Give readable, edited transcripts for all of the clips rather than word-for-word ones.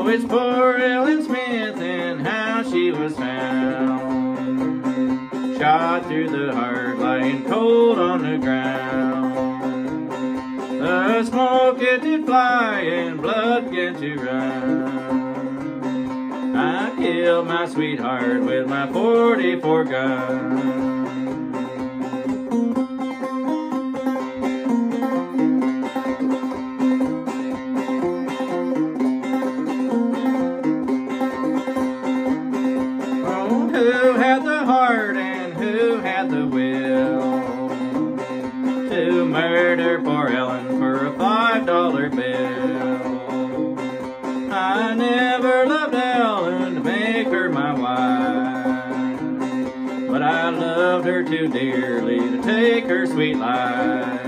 it's poor Ellen Smith and how she was found, shot through the heart, lying cold on the ground. The smoke it did fly and blood began to run. I killed my sweetheart with my 44 gun. Who had the heart and who had the will to murder poor Ellen for a $5 bill? I never loved Ellen to make her my wife, but I loved her too dearly to take her sweet life.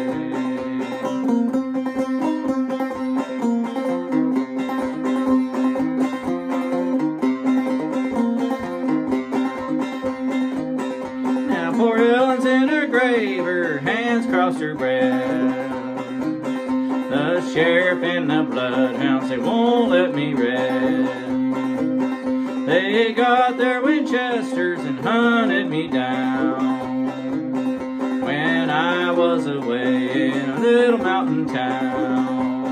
Poor Ellen's in her grave, her hands crossed her breast. The sheriff and the bloodhounds, they won't let me rest. They got their Winchesters and hunted me down when I was away in a little mountain town.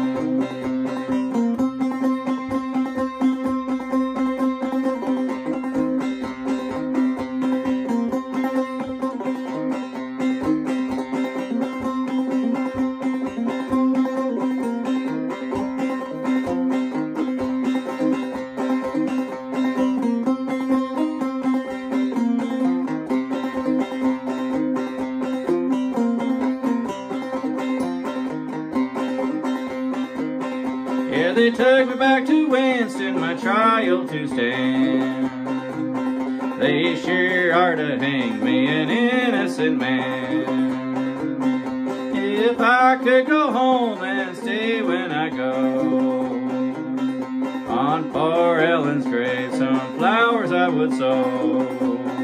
Yeah, they took me back to Winston, my trial to stand. They sure are to hang me, an innocent man. If I could go home and stay when I go, on poor Ellen's grave some flowers I would sow.